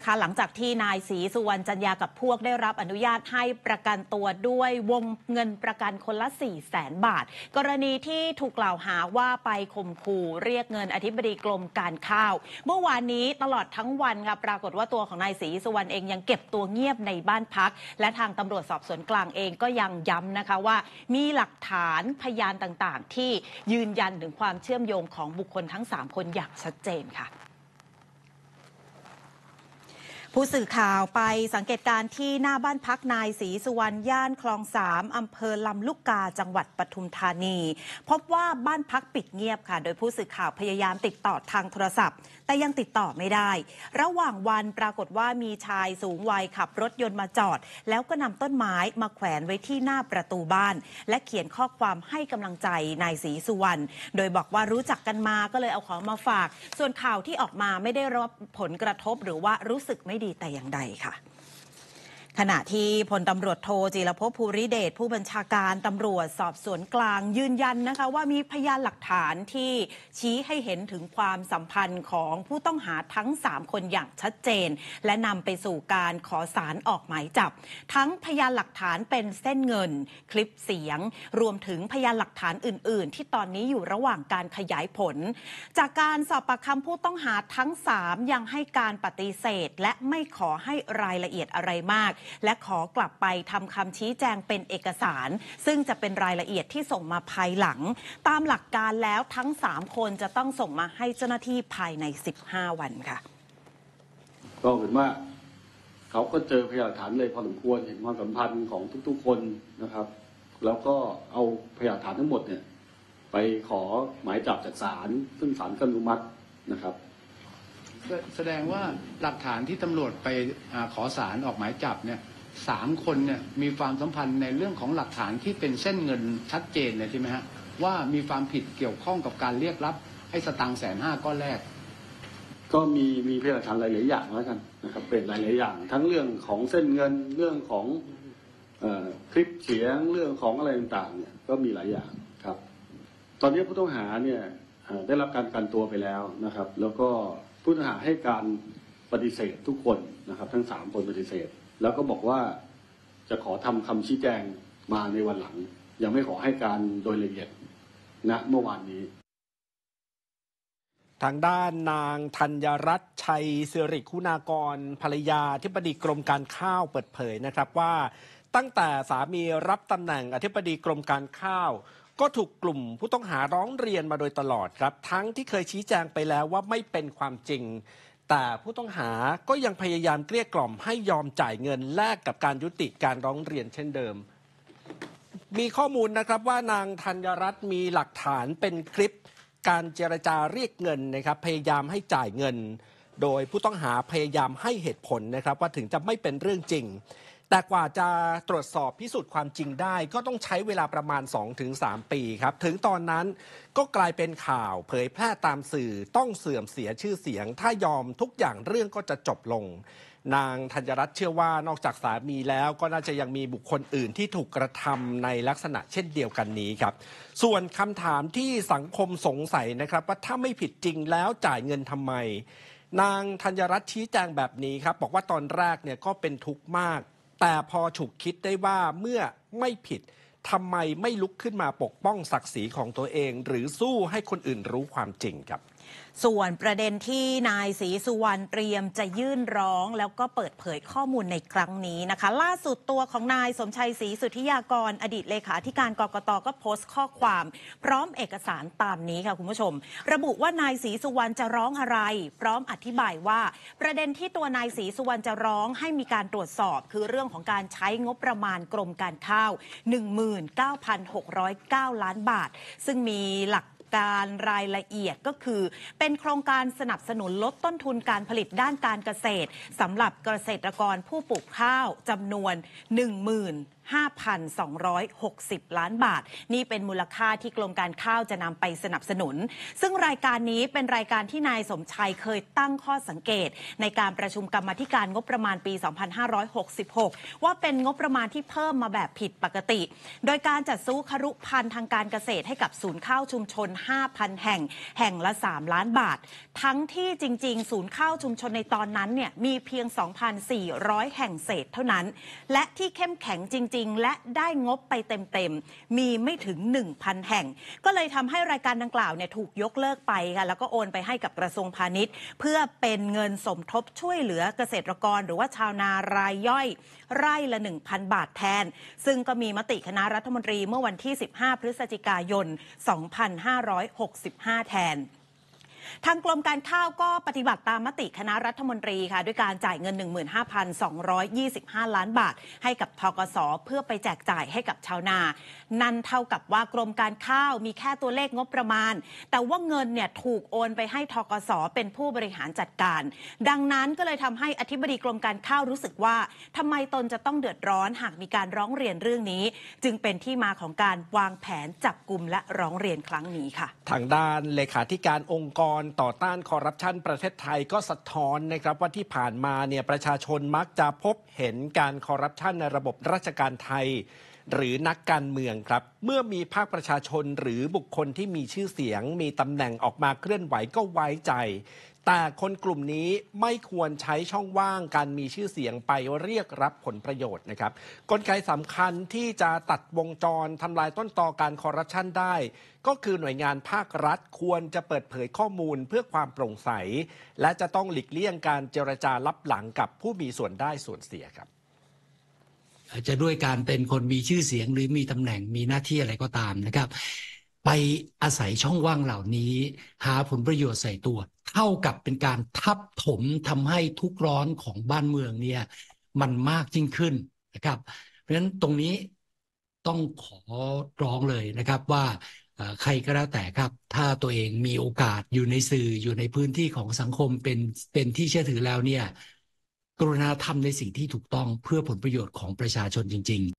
นะคะหลังจากที่นายศรีสุวรรณจันยากับพวกได้รับอนุญาตให้ประกันตัวด้วยวงเงินประกันคนละ 400,000 บาทกรณีที่ถูกกล่าวหาว่าไปข่มขู่เรียกเงินอธิบดีกรมการข้าวเมื่อวานนี้ตลอดทั้งวันค่ะปรากฏว่าตัวของนายศรีสุวรรณเองยังเก็บตัวเงียบในบ้านพักและทางตำรวจสอบสวนกลางเองก็ยังย้ำนะคะว่ามีหลักฐานพยานต่างๆที่ยืนยันถึงความเชื่อมโยงของบุคคลทั้ง3คนอย่างชัดเจนค่ะผู้สื่อข่าวไปสังเกตการณ์ที่หน้าบ้านพักนายศรีสุวรรณย่านคลอง3อำเภอลำลูกกาจังหวัดปทุมธานีพบว่าบ้านพักปิดเงียบค่ะโดยผู้สื่อข่าวพยายามติดต่อทางโทรศัพท์แต่ยังติดต่อไม่ได้ระหว่างวันปรากฏว่ามีชายสูงวัยขับรถยนต์มาจอดแล้วก็นำต้นไม้มาแขวนไว้ที่หน้าประตูบ้านและเขียนข้อความให้กำลังใจนายศรีสุวรรณโดยบอกว่ารู้จักกันมาก็เลยเอาของมาฝากส่วนข่าวที่ออกมาไม่ได้รับผลกระทบหรือว่ารู้สึกไม่ดีแต่อย่างใดค่ะขณะที่พลตำรวจโทจิรภพ ภูริเดชผู้บัญชาการตำรวจสอบสวนกลางยืนยันนะคะว่ามีพยานหลักฐานที่ชี้ให้เห็นถึงความสัมพันธ์ของผู้ต้องหาทั้ง3คนอย่างชัดเจนและนำไปสู่การขอศาลออกหมายจับทั้งพยานหลักฐานเป็นเส้นเงินคลิปเสียงรวมถึงพยานหลักฐานอื่นๆที่ตอนนี้อยู่ระหว่างการขยายผลจากการสอบปากคำผู้ต้องหาทั้ง3ยังให้การปฏิเสธและไม่ขอให้รายละเอียดอะไรมากและขอกลับไปทำคำชี้แจงเป็นเอกสารซึ่งจะเป็นรายละเอียดที่ส่งมาภายหลังตามหลักการแล้วทั้ง3คนจะต้องส่งมาให้เจ้าหน้าที่ภายใน15วันค่ะก็เห็นว่าเขาก็เจอพยานหลักฐานเลยพอสมควรเห็นความสัมพันธ์ของทุกๆคนนะครับแล้วก็เอาพยานหลักฐานทั้งหมดเนี่ยไปขอหมายจับจากศาลซึ่งศาลก็อนุมัตินะครับแสดงว่าหลักฐานที่ตำรวจไปขอศาลออกหมายจับเนี่ย3คนเนี่ยมีความสัมพันธ์ในเรื่องของหลักฐานที่เป็นเส้นเงินชัดเจนเลยใช่ไหมฮะว่ามีความผิดเกี่ยวข้องกับการเรียกรับให้สตางค์150,000ก้อนแรกก็มีพยานหลักฐานหลายๆอย่างแล้วกันนะครับเป็นหลายๆอย่างทั้งเรื่องของเส้นเงินเรื่องของคลิปเสียงเรื่องของอะไรต่างๆเนี่ยก็มีหลายอย่างครับตอนนี้ผู้ต้องหาเนี่ยได้รับการประกันตัวไปแล้วนะครับแล้วก็ผู้ต้องหาให้การปฏิเสธทุกคนนะครับทั้ง3คนปฏิเสธแล้วก็บอกว่าจะขอทำคำชี้แจงมาในวันหลังยังไม่ขอให้การโดยละเอียดนะเมื่อวานนี้ทางด้านนางธัญรัตน์ชัยสิริคุณากรภรรยาอธิบดีกรมการข้าวเปิดเผยนะครับว่าตั้งแต่สามีรับตำแหน่งอธิบดีกรมการข้าวก็ถูกกลุ่มผู้ต้องหาร้องเรียนมาโดยตลอดครับทั้งที่เคยชี้แจงไปแล้วว่าไม่เป็นความจริงแต่ผู้ต้องหาก็ยังพยายามเกลี้ยกล่อมให้ยอมจ่ายเงินแลกกับการยุติการร้องเรียนเช่นเดิมมีข้อมูลนะครับว่านางธัญรัตน์มีหลักฐานเป็นคลิปการเจรจาเรียกเงินนะครับพยายามให้จ่ายเงินโดยผู้ต้องหาพยายามให้เหตุผลนะครับว่าถึงจะไม่เป็นเรื่องจริงแต่กว่าจะตรวจสอบพิสูจน์ความจริงได้ก็ต้องใช้เวลาประมาณ 2-3 ปีครับถึงตอนนั้นก็กลายเป็นข่าวเผยแพร่ตามสื่อต้องเสื่อมเสียชื่อเสียงถ้ายอมทุกอย่างเรื่องก็จะจบลงนางธัญรัตน์เชื่อว่านอกจากสามีแล้วก็น่าจะยังมีบุคคลอื่นที่ถูกกระทำในลักษณะเช่นเดียวกันนี้ครับส่วนคำถามที่สังคมสงสัยนะครับว่าถ้าไม่ผิดจริงแล้วจ่ายเงินทำไมนางธัญรัตน์ชี้แจงแบบนี้ครับบอกว่าตอนแรกเนี่ยก็เป็นทุกข์มากแต่พอฉุกคิดได้ว่าเมื่อไม่ผิดทำไมไม่ลุกขึ้นมาปกป้องศักดิ์ศรีของตัวเองหรือสู้ให้คนอื่นรู้ความจริงครับส่วนประเด็นที่นายศรีสุวรรณเตรียมจะยื่นร้องแล้วก็เปิดเผยข้อมูลในครั้งนี้นะคะล่าสุดตัวของนายสมชัยศรีสุทธิยากรอดีตเลขาธิการกกต.ก็โพสต์ข้อความพร้อมเอกสารตามนี้ค่ะคุณผู้ชมระบุว่านายศรีสุวรรณจะร้องอะไรพร้อมอธิบายว่าประเด็นที่ตัวนายศรีสุวรรณจะร้องให้มีการตรวจสอบคือเรื่องของการใช้งบประมาณกรมการข้าว 19,609 ล้านบาทซึ่งมีหลักการรายละเอียดก็คือเป็นโครงการสนับสนุนลดต้นทุนการผลิตด้านการเกษตรสำหรับเกษตรกรผู้ปลูกข้าวจำนวน 5,260 ล้านบาทนี่เป็นมูลค่าที่กรมการข้าวจะนำไปสนับสนุนซึ่งรายการนี้เป็นรายการที่นายสมชัยเคยตั้งข้อสังเกตในการประชุมกรรมาธิการงบประมาณปี 2566 ว่าเป็นงบประมาณที่เพิ่มมาแบบผิดปกติโดยการจัดซื้อครุภัณฑ์ทางการเกษตรให้กับศูนย์ข้าวชุมชน 5,000 แห่งละ 3 ล้านบาททั้งที่จริงๆศูนย์ข้าวชุมชนในตอนนั้นเนี่ยมีเพียง 2,400 แห่งเศษเท่านั้นและที่เข้มแข็งจริงๆและได้งบไปเต็มๆมีไม่ถึง 1,000 แห่งก็เลยทำให้รายการดังกล่าวเนี่ยถูกยกเลิกไปค่ะแล้วก็โอนไปให้กับกระทรวงพาณิชย์เพื่อเป็นเงินสมทบช่วยเหลือเกษตรกรหรือว่าชาวนารายย่อยไร่ละ 1,000 บาทแทนซึ่งก็มีมติคณะรัฐมนตรีเมื่อวันที่ 15 พฤศจิกายน 2565 แทนทางกรมการข้าวก็ปฏิบัติตามมติคณะรัฐมนตรีค่ะด้วยการจ่ายเงิน 15,225 ล้านบาทให้กับธกส.เพื่อไปแจกจ่ายให้กับชาวนานั่นเท่ากับว่ากรมการข้าวมีแค่ตัวเลขงบประมาณแต่ว่าเงินเนี่ยถูกโอนไปให้ธกส.เป็นผู้บริหารจัดการดังนั้นก็เลยทำให้อธิบดีกรมการข้าวรู้สึกว่าทำไมตนจะต้องเดือดร้อนหากมีการร้องเรียนเรื่องนี้จึงเป็นที่มาของการวางแผนจับกุมและร้องเรียนครั้งนี้ค่ะทางด้านเลขาธิการองค์กรต่อต้านคอร์รัปชันประเทศไทยก็สะท้อนนะครับว่าที่ผ่านมาเนี่ยประชาชนมักจะพบเห็นการคอร์รัปชันในระบบราชการไทยหรือนักการเมืองครับเมื่อมีภาคประชาชนหรือบุคคลที่มีชื่อเสียงมีตำแหน่งออกมาเคลื่อนไหวก็ไว้ใจแต่คนกลุ่มนี้ไม่ควรใช้ช่องว่างการมีชื่อเสียงไปเรียกรับผลประโยชน์นะครับกลไกสำคัญที่จะตัดวงจรทำลายต้นตอการคอร์รัปชันได้ก็คือหน่วยงานภาครัฐควรจะเปิดเผยข้อมูลเพื่อความโปร่งใสและจะต้องหลีกเลี่ยงการเจรจาลับหลังกับผู้มีส่วนได้ส่วนเสียครับอาจจะด้วยการเป็นคนมีชื่อเสียงหรือมีตำแหน่งมีหน้าที่อะไรก็ตามนะครับไปอาศัยช่องว่างเหล่านี้หาผลประโยชน์ใส่ตัวเท่ากับเป็นการทับถมทำให้ทุกข์ร้อนของบ้านเมืองเนี่ยมันมากยิ่งขึ้นนะครับเพราะฉะนั้นตรงนี้ต้องขอร้องเลยนะครับว่าใครก็แล้วแต่ครับถ้าตัวเองมีโอกาสอยู่ในสื่ออยู่ในพื้นที่ของสังคมเป็นที่เชื่อถือแล้วเนี่ยกรุณาทำในสิ่งที่ถูกต้องเพื่อผลประโยชน์ของประชาชนจริงๆ